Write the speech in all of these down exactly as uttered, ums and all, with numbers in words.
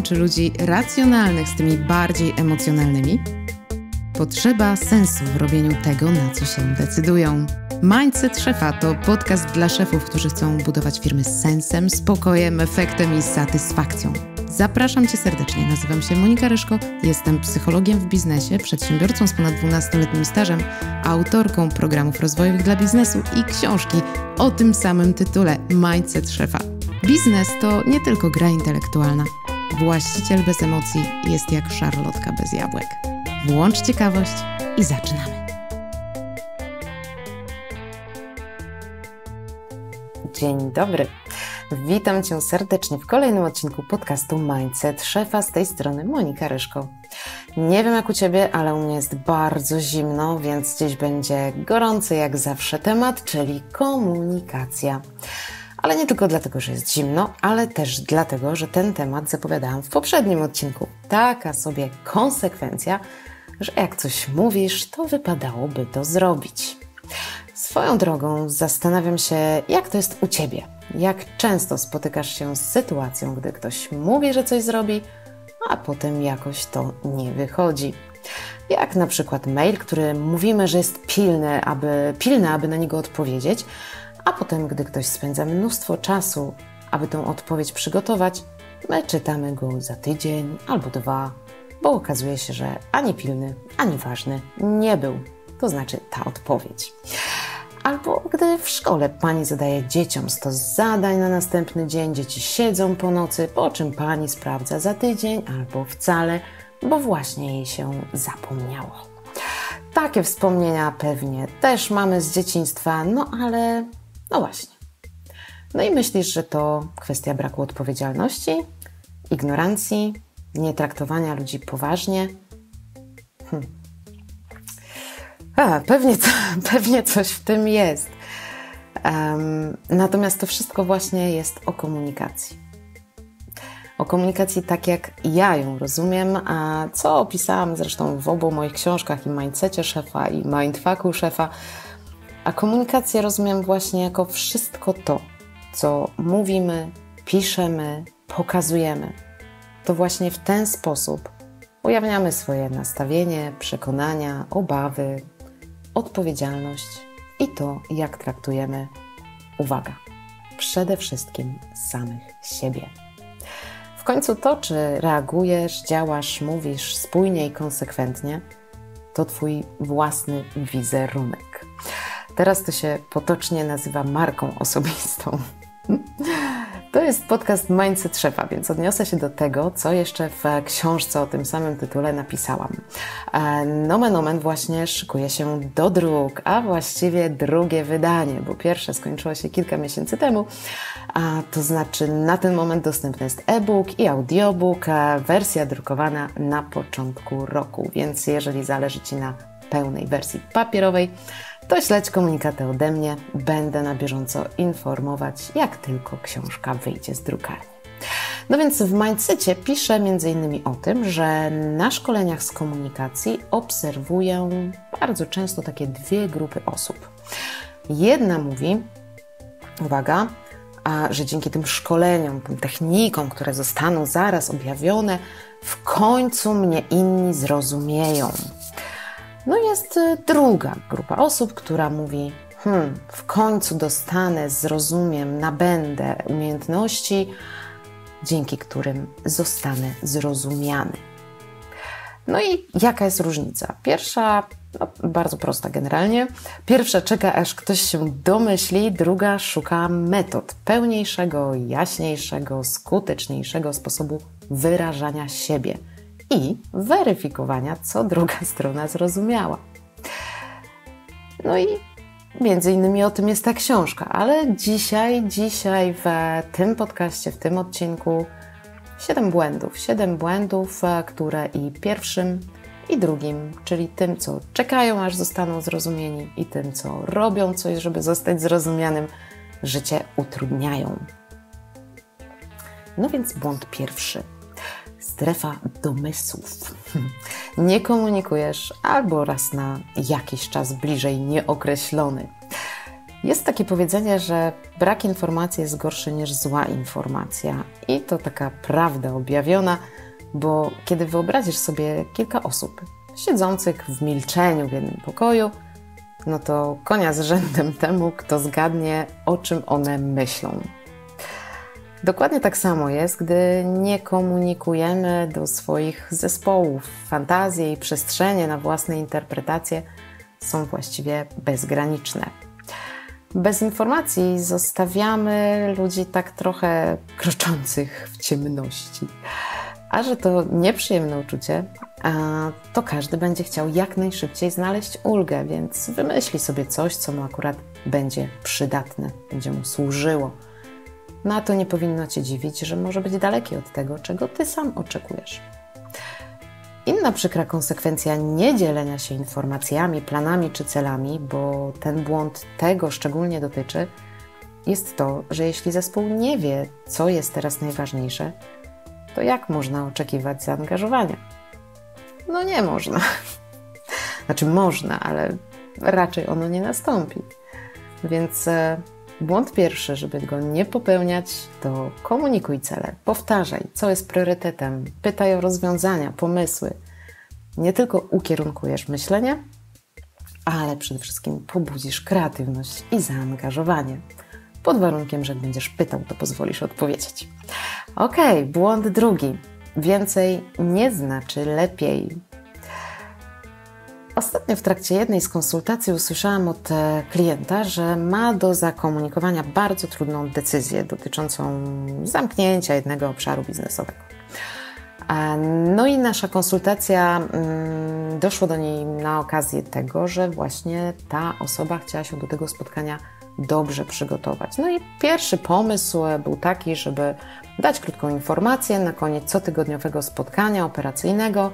łączy ludzi racjonalnych z tymi bardziej emocjonalnymi? Potrzeba sensu w robieniu tego, na co się decydują. Mindset Szefa to podcast dla szefów, którzy chcą budować firmy z sensem, spokojem, efektem i satysfakcją. Zapraszam Cię serdecznie, nazywam się Monika Ryszko, jestem psychologiem w biznesie, przedsiębiorcą z ponad dwunastoletnim stażem, autorką programów rozwojowych dla biznesu i książki o tym samym tytule Mindset Szefa. Biznes to nie tylko gra intelektualna. Właściciel bez emocji jest jak szarlotka bez jabłek. Włącz ciekawość i zaczynamy. Dzień dobry. Witam Cię serdecznie w kolejnym odcinku podcastu Mindset Szefa. Z tej strony Monika Ryszko. Nie wiem jak u Ciebie, ale u mnie jest bardzo zimno, więc dziś będzie gorący jak zawsze temat, czyli komunikacja. Ale nie tylko dlatego, że jest zimno, ale też dlatego, że ten temat zapowiadałam w poprzednim odcinku. Taka sobie konsekwencja, że jak coś mówisz, to wypadałoby to zrobić. Swoją drogą zastanawiam się, jak to jest u Ciebie. Jak często spotykasz się z sytuacją, gdy ktoś mówi, że coś zrobi, a potem jakoś to nie wychodzi. Jak na przykład mail, który mówimy, że jest pilny, aby, pilny, aby na niego odpowiedzieć, a potem, gdy ktoś spędza mnóstwo czasu, aby tę odpowiedź przygotować, my czytamy go za tydzień albo dwa, bo okazuje się, że ani pilny, ani ważny nie był. To znaczy ta odpowiedź. Albo gdy w szkole pani zadaje dzieciom stos zadań na następny dzień, dzieci siedzą po nocy, po czym pani sprawdza za tydzień albo wcale, bo właśnie jej się zapomniało. Takie wspomnienia pewnie też mamy z dzieciństwa, no ale no właśnie. No i myślisz, że to kwestia braku odpowiedzialności, ignorancji, nietraktowania ludzi poważnie? Hm. A, pewnie, pewnie coś w tym jest. Um, natomiast to wszystko właśnie jest o komunikacji. O komunikacji tak jak ja ją rozumiem, a co opisałam zresztą w obu moich książkach i Mindsetie Szefa i Mindfucku Szefa. A komunikację rozumiem właśnie jako wszystko to, co mówimy, piszemy, pokazujemy. To właśnie w ten sposób ujawniamy swoje nastawienie, przekonania, obawy, odpowiedzialność i to, jak traktujemy, uwaga, przede wszystkim samych siebie. W końcu to, czy reagujesz, działasz, mówisz spójnie i konsekwentnie, to Twój własny wizerunek. Teraz to się potocznie nazywa marką osobistą. To jest podcast Mindset Szefa, więc odniosę się do tego, co jeszcze w książce o tym samym tytule napisałam. Nomen omen właśnie szykuje się do druk, a właściwie drugie wydanie, bo pierwsze skończyło się kilka miesięcy temu, a to znaczy na ten moment dostępny jest e-book i audiobook, a wersja drukowana na początku roku, więc jeżeli zależy Ci na pełnej wersji papierowej, to śledź komunikaty ode mnie, będę na bieżąco informować, jak tylko książka wyjdzie z drukarni. No więc w Mindsetie piszę między innymi o tym, że na szkoleniach z komunikacji obserwuję bardzo często takie dwie grupy osób. Jedna mówi, uwaga, a że dzięki tym szkoleniom, tym technikom, które zostaną zaraz objawione, w końcu mnie inni zrozumieją. No jest druga grupa osób, która mówi, hmm, w końcu dostanę, zrozumiem, nabędę umiejętności, dzięki którym zostanę zrozumiany. No i jaka jest różnica? Pierwsza, no, bardzo prosta generalnie. Pierwsza czeka, aż ktoś się domyśli, druga szuka metod pełniejszego, jaśniejszego, skuteczniejszego sposobu wyrażania siebie i weryfikowania, co druga strona zrozumiała. No i między innymi o tym jest ta książka, ale dzisiaj, dzisiaj w tym podcaście, w tym odcinku siedem błędów. Siedem błędów, które i pierwszym, i drugim, czyli tym, co czekają, aż zostaną zrozumieni i tym, co robią coś, żeby zostać zrozumianym, życie utrudniają. No więc błąd pierwszy. Strefa domysłów. Nie komunikujesz albo raz na jakiś czas bliżej nieokreślony. Jest takie powiedzenie, że brak informacji jest gorszy niż zła informacja. I to taka prawda objawiona, bo kiedy wyobrazisz sobie kilka osób siedzących w milczeniu w jednym pokoju, no to konia z rzędem temu, kto zgadnie, o czym one myślą. Dokładnie tak samo jest, gdy nie komunikujemy do swoich zespołów. Fantazje i przestrzenie na własne interpretacje są właściwie bezgraniczne. Bez informacji zostawiamy ludzi tak trochę kroczących w ciemności. A że to nieprzyjemne uczucie, to każdy będzie chciał jak najszybciej znaleźć ulgę, więc wymyśli sobie coś, co mu akurat będzie przydatne, będzie mu służyło. No a to nie powinno Cię dziwić, że może być dalekie od tego, czego Ty sam oczekujesz. Inna przykra konsekwencja niedzielenia się informacjami, planami czy celami, bo ten błąd tego szczególnie dotyczy, jest to, że jeśli zespół nie wie, co jest teraz najważniejsze, to jak można oczekiwać zaangażowania? No nie można. Znaczy można, ale raczej ono nie nastąpi. Więc e, błąd pierwszy, żeby go nie popełniać, to komunikuj cele, powtarzaj, co jest priorytetem, pytaj o rozwiązania, pomysły. Nie tylko ukierunkujesz myślenie, ale przede wszystkim pobudzisz kreatywność i zaangażowanie. Pod warunkiem, że jak będziesz pytał, to pozwolisz odpowiedzieć. Ok, błąd drugi. Więcej nie znaczy lepiej. Ostatnio w trakcie jednej z konsultacji usłyszałam od klienta, że ma do zakomunikowania bardzo trudną decyzję dotyczącą zamknięcia jednego obszaru biznesowego. No i nasza konsultacja, doszło do niej na okazję tego, że właśnie ta osoba chciała się do tego spotkania dobrze przygotować. No i pierwszy pomysł był taki, żeby dać krótką informację na koniec cotygodniowego spotkania operacyjnego,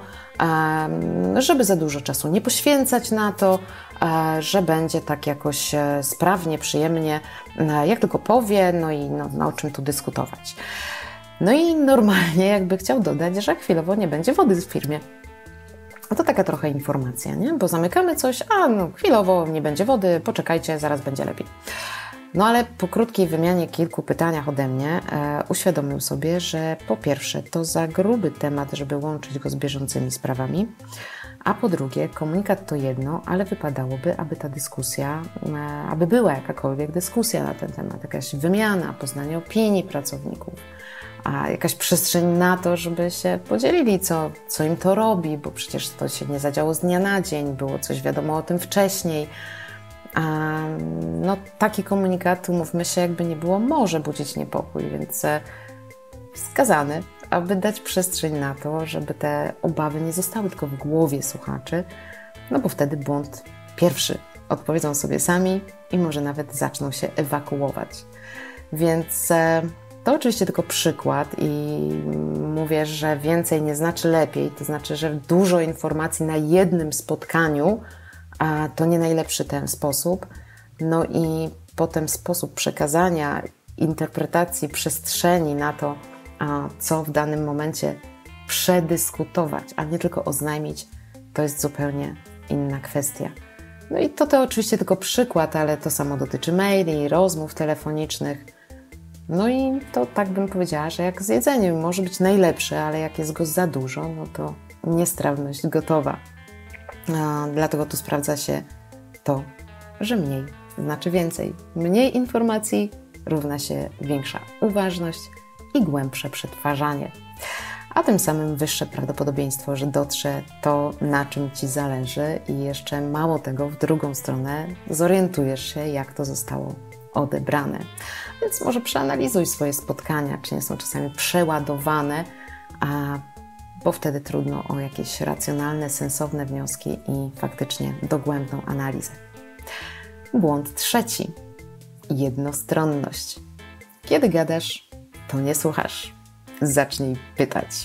żeby za dużo czasu nie poświęcać na to, że będzie tak jakoś sprawnie, przyjemnie, jak tylko powie, no i no, no, o czym tu dyskutować. No i normalnie jakby chciał dodać, że chwilowo nie będzie wody w firmie. No to taka trochę informacja, nie? Bo zamykamy coś, a no chwilowo nie będzie wody, poczekajcie, zaraz będzie lepiej. No ale po krótkiej wymianie kilku pytaniach ode mnie e, uświadomił sobie, że po pierwsze to za gruby temat, żeby łączyć go z bieżącymi sprawami, a po drugie komunikat to jedno, ale wypadałoby, aby ta dyskusja, e, aby była jakakolwiek dyskusja na ten temat, jakaś wymiana, poznanie opinii pracowników, a jakaś przestrzeń na to, żeby się podzielili, co, co im to robi, bo przecież to się nie zadziało z dnia na dzień, było coś wiadomo o tym wcześniej. A, no, taki komunikat, umówmy się, jakby nie było, może budzić niepokój, więc wskazany, aby dać przestrzeń na to, żeby te obawy nie zostały tylko w głowie słuchaczy, no bo wtedy błąd pierwszy odpowiedzą sobie sami i może nawet zaczną się ewakuować. Więc to oczywiście tylko przykład i mówię, że więcej nie znaczy lepiej, to znaczy, że dużo informacji na jednym spotkaniu a to nie najlepszy ten sposób. No i potem sposób przekazania, interpretacji przestrzeni na to, a co w danym momencie przedyskutować, a nie tylko oznajmić, to jest zupełnie inna kwestia. No i to to oczywiście tylko przykład, ale to samo dotyczy maili, rozmów telefonicznych. No i to tak bym powiedziała, że jak z jedzeniem może być najlepsze, ale jak jest go za dużo, no to niestrawność gotowa. A dlatego tu sprawdza się to, że mniej znaczy więcej. Mniej informacji równa się większa uważność i głębsze przetwarzanie. A tym samym wyższe prawdopodobieństwo, że dotrze to, na czym Ci zależy i jeszcze mało tego, w drugą stronę zorientujesz się, jak to zostało odebrane. Więc może przeanalizuj swoje spotkania, czy nie są czasami przeładowane, a bo wtedy trudno o jakieś racjonalne, sensowne wnioski i faktycznie dogłębną analizę. Błąd trzeci. Jednostronność. Kiedy gadasz, to nie słuchasz. Zacznij pytać.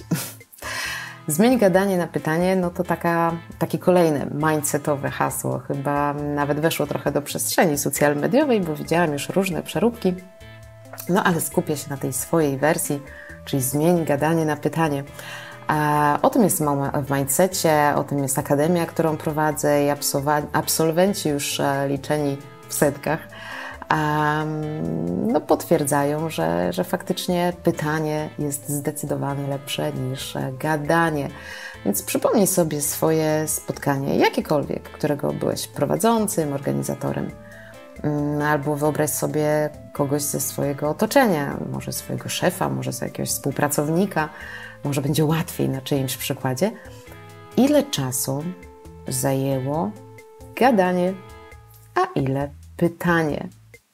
Zmień gadanie na pytanie, no to taka, takie kolejne mindsetowe hasło. Chyba nawet weszło trochę do przestrzeni social mediowej, bo widziałam już różne przeróbki. No ale skupię się na tej swojej wersji, czyli zmień gadanie na pytanie. O tym jest w mindsetie, o tym jest akademia, którą prowadzę i absolwenci już liczeni w setkach um, no potwierdzają, że, że faktycznie pytanie jest zdecydowanie lepsze niż gadanie. Więc przypomnij sobie swoje spotkanie, jakiekolwiek, którego byłeś prowadzącym, organizatorem. Albo wyobraź sobie kogoś ze swojego otoczenia, może swojego szefa, może z jakiegoś współpracownika, może będzie łatwiej na czyimś przykładzie. Ile czasu zajęło gadanie, a ile pytanie?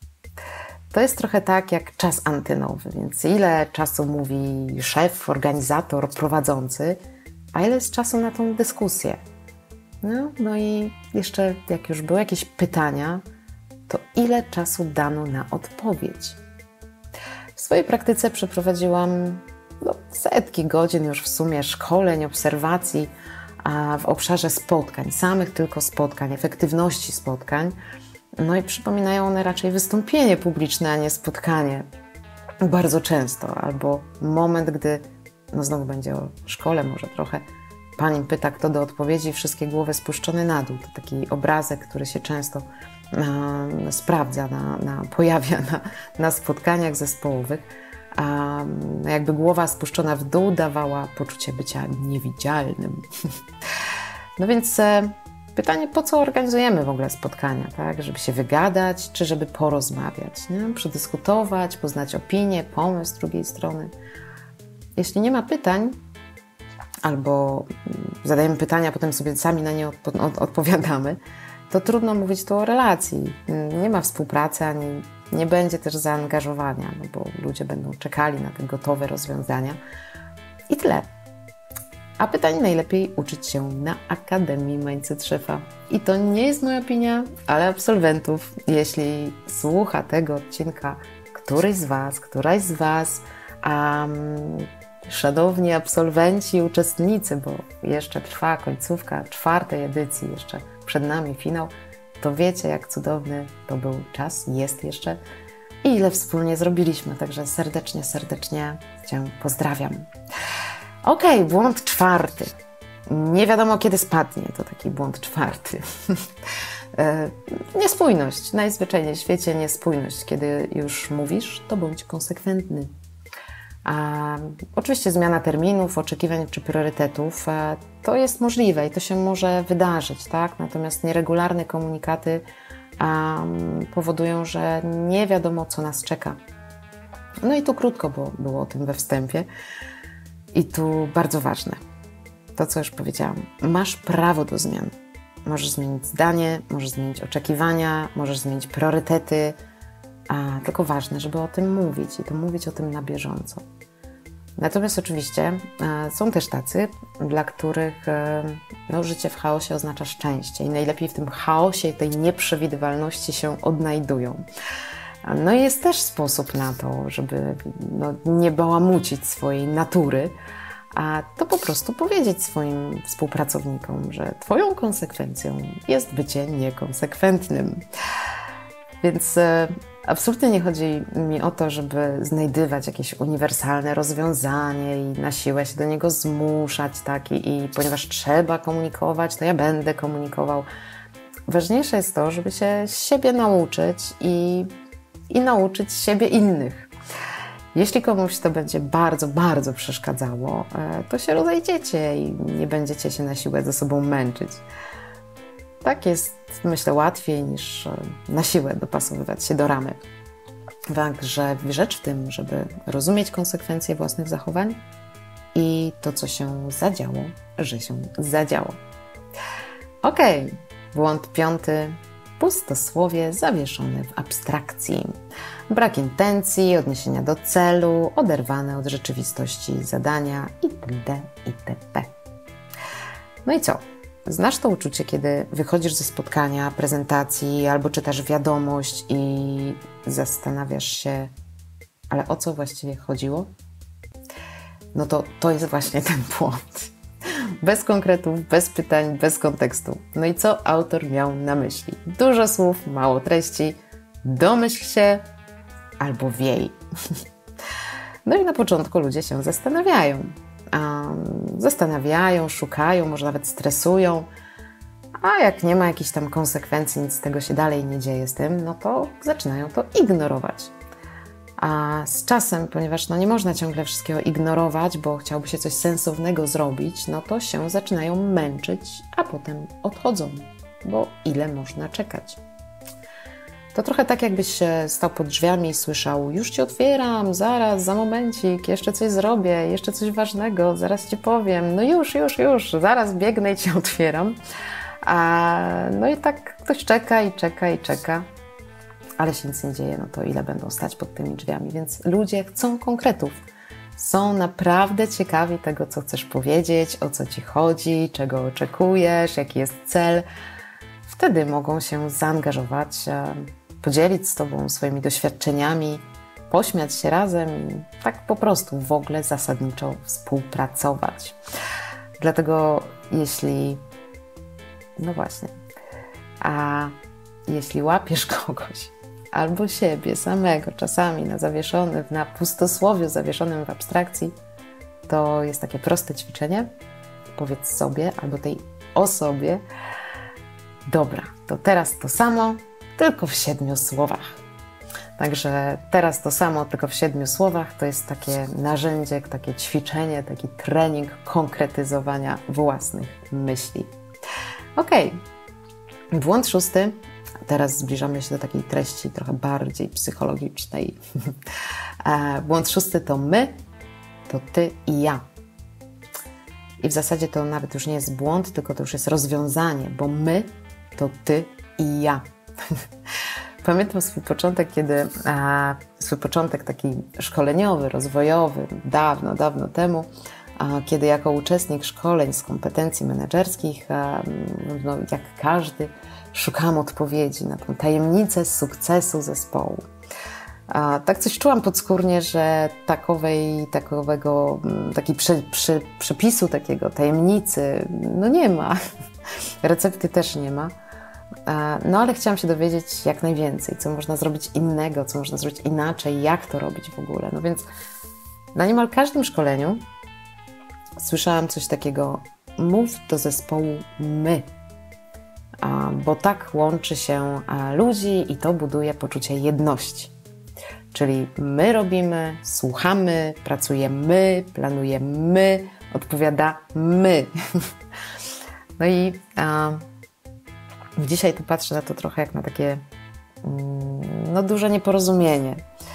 To jest trochę tak jak czas antenowy, więc ile czasu mówi szef, organizator, prowadzący, a ile jest czasu na tą dyskusję? No, no i jeszcze jak już były jakieś pytania, to ile czasu dano na odpowiedź? W swojej praktyce przeprowadziłam no, setki godzin już w sumie szkoleń, obserwacji a w obszarze spotkań, samych tylko spotkań, efektywności spotkań. No i przypominają one raczej wystąpienie publiczne, a nie spotkanie. Bardzo często. Albo moment, gdy, no znowu będzie o szkole może trochę, pani pyta, kto do odpowiedzi, wszystkie głowy spuszczone na dół. To taki obrazek, który się często e, sprawdza, na, na, pojawia na, na spotkaniach zespołowych. A jakby głowa spuszczona w dół dawała poczucie bycia niewidzialnym. No więc e, pytanie, po co organizujemy w ogóle spotkania, tak? Żeby się wygadać, czy żeby porozmawiać, nie? Przedyskutować, poznać opinię, pomysł drugiej strony. Jeśli nie ma pytań, albo zadajemy pytania, a potem sobie sami na nie odpo- od- odpowiadamy, to trudno mówić tu o relacji. Nie ma współpracy, ani nie będzie też zaangażowania, no bo ludzie będą czekali na te gotowe rozwiązania. I tyle. A pytań najlepiej uczyć się na Akademii Mindset Szefa. I to nie jest moja opinia, ale absolwentów. Jeśli słucha tego odcinka któryś z Was, któraś z Was, um, szanowni absolwenci, uczestnicy, bo jeszcze trwa końcówka czwartej edycji, jeszcze przed nami finał, to wiecie, jak cudowny to był czas, jest jeszcze i ile wspólnie zrobiliśmy. Także serdecznie, serdecznie Cię pozdrawiam. Okej, okay, błąd czwarty. Nie wiadomo, kiedy spadnie. To taki błąd czwarty. Niespójność. Najzwyczajniej w świecie niespójność. Kiedy już mówisz, to bądź konsekwentny. A, oczywiście zmiana terminów, oczekiwań czy priorytetów a, to jest możliwe i to się może wydarzyć, tak? Natomiast nieregularne komunikaty a, powodują, że nie wiadomo, co nas czeka. No i tu krótko, bo było o tym we wstępie. I tu bardzo ważne, to co już powiedziałam, masz prawo do zmian. Możesz zmienić zdanie, możesz zmienić oczekiwania, możesz zmienić priorytety, a tylko ważne, żeby o tym mówić i to mówić o tym na bieżąco. Natomiast oczywiście e, są też tacy, dla których e, no, życie w chaosie oznacza szczęście i najlepiej w tym chaosie i tej nieprzewidywalności się odnajdują. No i jest też sposób na to, żeby no, nie bałamucić swojej natury, a to po prostu powiedzieć swoim współpracownikom, że Twoją konsekwencją jest bycie niekonsekwentnym. Więc e, absolutnie nie chodzi mi o to, żeby znajdywać jakieś uniwersalne rozwiązanie i na siłę się do niego zmuszać, tak? I, i ponieważ trzeba komunikować, to ja będę komunikował. Ważniejsze jest to, żeby się z siebie nauczyć i, i nauczyć siebie innych. Jeśli komuś to będzie bardzo, bardzo przeszkadzało, to się rozejdziecie i nie będziecie się na siłę ze sobą męczyć. Tak jest, myślę, łatwiej niż na siłę dopasowywać się do ramy. Także rzecz w tym, żeby rozumieć konsekwencje własnych zachowań i to, co się zadziało, że się zadziało. Okej, okay. Błąd piąty. Pustosłowie zawieszone w abstrakcji. Brak intencji, odniesienia do celu, oderwane od rzeczywistości zadania itd. itp. No i co? Znasz to uczucie, kiedy wychodzisz ze spotkania, prezentacji albo czytasz wiadomość i zastanawiasz się, ale o co właściwie chodziło? No to to jest właśnie ten błąd. Bez konkretów, bez pytań, bez kontekstu. No i co autor miał na myśli? Dużo słów, mało treści. Domyśl się albo wiej. No i na początku ludzie się zastanawiają. Um, zastanawiają, szukają, może nawet stresują. A jak nie ma jakichś tam konsekwencji, nic z tego się dalej nie dzieje z tym, no to zaczynają to ignorować. A z czasem, ponieważ no nie można ciągle wszystkiego ignorować, bo chciałoby się coś sensownego zrobić, no to się zaczynają męczyć, a potem odchodzą, bo ile można czekać. To trochę tak, jakbyś stał pod drzwiami i słyszał: już Ci otwieram, zaraz, za momencik, jeszcze coś zrobię, jeszcze coś ważnego, zaraz Ci powiem, no już, już, już, zaraz biegnę i Ci otwieram. A, no i tak ktoś czeka i czeka i czeka, ale się nic nie dzieje, no to ile będą stać pod tymi drzwiami, więc ludzie chcą konkretów. Są naprawdę ciekawi tego, co chcesz powiedzieć, o co Ci chodzi, czego oczekujesz, jaki jest cel. Wtedy mogą się zaangażować, podzielić z Tobą swoimi doświadczeniami, pośmiać się razem i tak po prostu w ogóle zasadniczo współpracować. Dlatego jeśli, no właśnie, a jeśli łapiesz kogoś albo siebie samego czasami na zawieszonym, na pustosłowiu zawieszonym w abstrakcji, to jest takie proste ćwiczenie. Powiedz sobie albo tej osobie: dobra, to teraz to samo, tylko w siedmiu słowach. Także teraz to samo, tylko w siedmiu słowach to jest takie narzędzie, takie ćwiczenie, taki trening konkretyzowania własnych myśli. Ok, błąd szósty. Teraz zbliżamy się do takiej treści trochę bardziej psychologicznej. Błąd szósty to my, to ty i ja. I w zasadzie to nawet już nie jest błąd, tylko to już jest rozwiązanie, bo my to ty i ja. Pamiętam swój początek, kiedy a, swój początek taki szkoleniowy, rozwojowy, dawno, dawno temu, a, kiedy jako uczestnik szkoleń z kompetencji menedżerskich, a, no, jak każdy, szukałam odpowiedzi na tę tajemnicę sukcesu zespołu. A, tak coś czułam podskórnie, że takowej, takowego, taki przy, przy, przepisu, takiego tajemnicy, no nie ma. Recepty też nie ma. No ale chciałam się dowiedzieć jak najwięcej, co można zrobić innego, co można zrobić inaczej, jak to robić w ogóle. No więc na niemal każdym szkoleniu słyszałam coś takiego: mów do zespołu my, bo tak łączy się ludzi i to buduje poczucie jedności. Czyli my robimy, słuchamy, pracujemy, planujemy, odpowiadamy. No i a, dzisiaj tu patrzę na to trochę jak na takie no, duże nieporozumienie,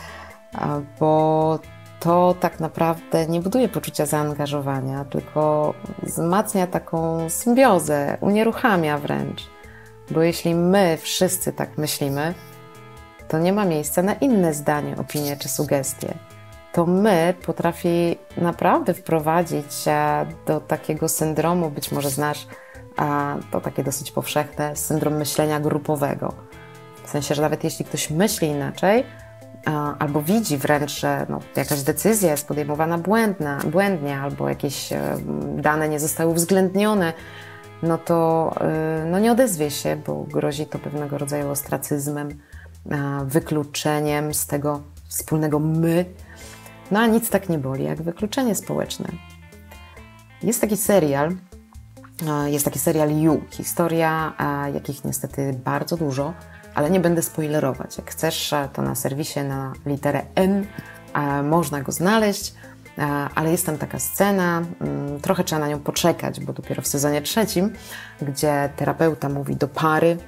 bo to tak naprawdę nie buduje poczucia zaangażowania, tylko wzmacnia taką symbiozę, unieruchamia wręcz. Bo jeśli my wszyscy tak myślimy, to nie ma miejsca na inne zdanie, opinię czy sugestie. To my potrafi naprawdę wprowadzić do takiego syndromu, być może znasz, to takie dosyć powszechne, syndrom myślenia grupowego. W sensie, że nawet jeśli ktoś myśli inaczej, albo widzi wręcz, że no, jakaś decyzja jest podejmowana błędna, błędnie, albo jakieś dane nie zostały uwzględnione, no to no nie odezwie się, bo grozi to pewnego rodzaju ostracyzmem, wykluczeniem z tego wspólnego my. No a nic tak nie boli jak wykluczenie społeczne. Jest taki serial, jest taki serial You, historia, jakich niestety bardzo dużo, ale nie będę spoilerować. Jak chcesz, to na serwisie na literę N można go znaleźć, ale jest tam taka scena, trochę trzeba na nią poczekać, bo dopiero w sezonie trzecim, gdzie terapeuta mówi do pary,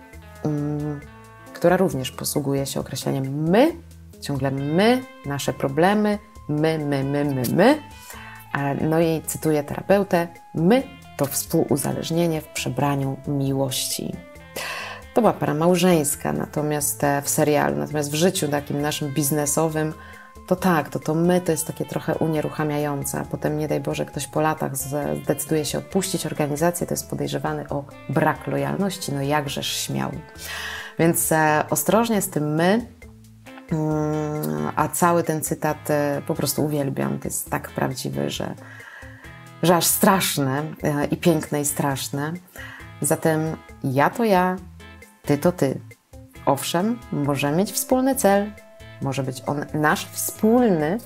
która również posługuje się określeniem my, ciągle my, nasze problemy, my, my, my, my, my. No i cytuję terapeutę: my to współuzależnienie w przebraniu miłości. To była para małżeńska, natomiast w serialu, natomiast w życiu takim naszym biznesowym, to tak, to to my to jest takie trochę unieruchamiające, a potem nie daj Boże ktoś po latach zdecyduje się opuścić organizację, to jest podejrzewany o brak lojalności, no jakżeż śmiał. Więc e, ostrożnie z tym my, mm, a cały ten cytat e, po prostu uwielbiam, to jest tak prawdziwy, że, że aż straszne e, i piękne i straszne. Zatem ja to ja, ty to ty. Owszem, możemy mieć wspólny cel, może być on nasz wspólny,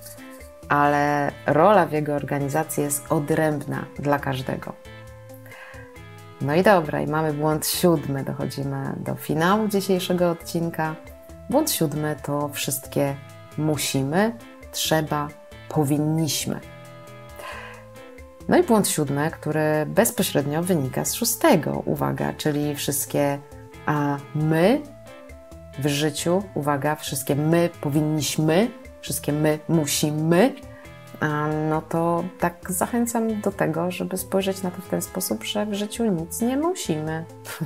ale rola w jego organizacji jest odrębna dla każdego. No i dobra, i mamy błąd siódmy, dochodzimy do finału dzisiejszego odcinka. Błąd siódmy to wszystkie musimy, trzeba, powinniśmy. No i błąd siódmy, który bezpośrednio wynika z szóstego, uwaga, czyli wszystkie a my w życiu, uwaga, wszystkie my powinniśmy, wszystkie my musimy, a no to tak zachęcam do tego, żeby spojrzeć na to w ten sposób, że w życiu nic nie musimy.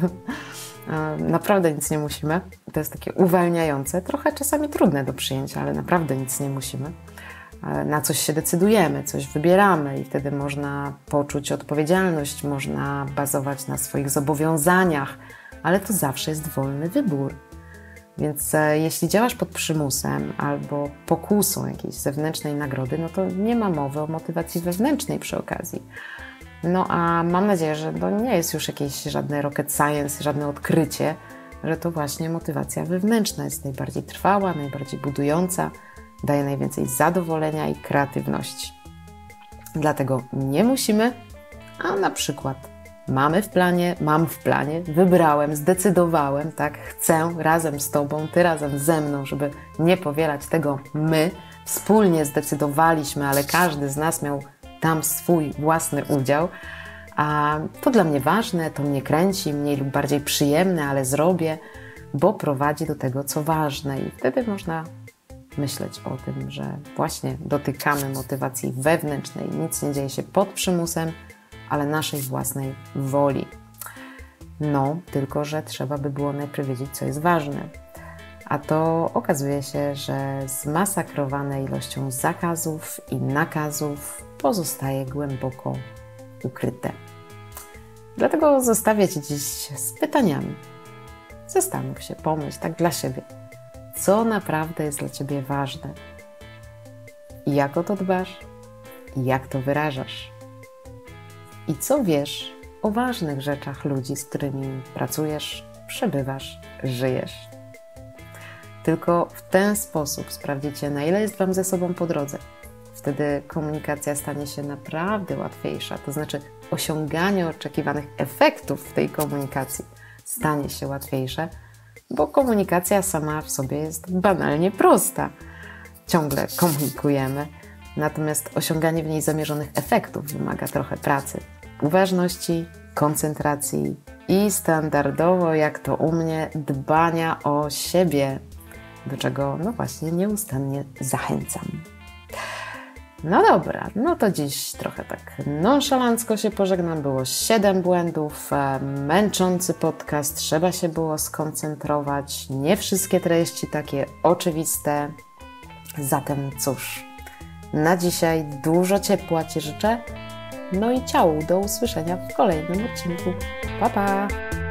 Naprawdę nic nie musimy. To jest takie uwalniające, trochę czasami trudne do przyjęcia, ale naprawdę nic nie musimy. Na coś się decydujemy, coś wybieramy i wtedy można poczuć odpowiedzialność, można bazować na swoich zobowiązaniach, ale to zawsze jest wolny wybór. Więc e, jeśli działasz pod przymusem albo pokusą jakiejś zewnętrznej nagrody, no to nie ma mowy o motywacji wewnętrznej przy okazji. No a mam nadzieję, że to nie jest już jakieś żadne rocket science, żadne odkrycie, że to właśnie motywacja wewnętrzna jest najbardziej trwała, najbardziej budująca, daje najwięcej zadowolenia i kreatywności. Dlatego nie musimy, a na przykład mamy w planie, mam w planie, wybrałem, zdecydowałem, tak, chcę razem z Tobą, Ty razem ze mną, żeby nie powielać tego my, wspólnie zdecydowaliśmy, ale każdy z nas miał tam swój własny udział, a to dla mnie ważne, to mnie kręci, mniej lub bardziej przyjemne, ale zrobię, bo prowadzi do tego, co ważne i wtedy można myśleć o tym, że właśnie dotykamy motywacji wewnętrznej, nic nie dzieje się pod przymusem, ale naszej własnej woli. No, tylko że trzeba by było najpierw wiedzieć, co jest ważne. A to okazuje się, że zmasakrowane ilością zakazów i nakazów pozostaje głęboko ukryte. Dlatego zostawię Ci dziś z pytaniami. Zastanów się, pomyśl tak dla siebie. Co naprawdę jest dla Ciebie ważne? I jak o to dbasz? I jak to wyrażasz? I co wiesz o ważnych rzeczach ludzi, z którymi pracujesz, przebywasz, żyjesz? Tylko w ten sposób sprawdzicie, na ile jest Wam ze sobą po drodze. Wtedy komunikacja stanie się naprawdę łatwiejsza, to znaczy osiąganie oczekiwanych efektów w tej komunikacji stanie się łatwiejsze, bo komunikacja sama w sobie jest banalnie prosta. Ciągle komunikujemy, natomiast osiąganie w niej zamierzonych efektów wymaga trochę pracy, uważności, koncentracji i standardowo, jak to u mnie, dbania o siebie, do czego no właśnie nieustannie zachęcam. No dobra, no to dziś trochę tak nonszalancko się pożegnam. Było siedem błędów, męczący podcast, trzeba się było skoncentrować. Nie wszystkie treści takie oczywiste. Zatem cóż, na dzisiaj dużo ciepła Ci życzę. No i ciao, do usłyszenia w kolejnym odcinku. Pa, pa!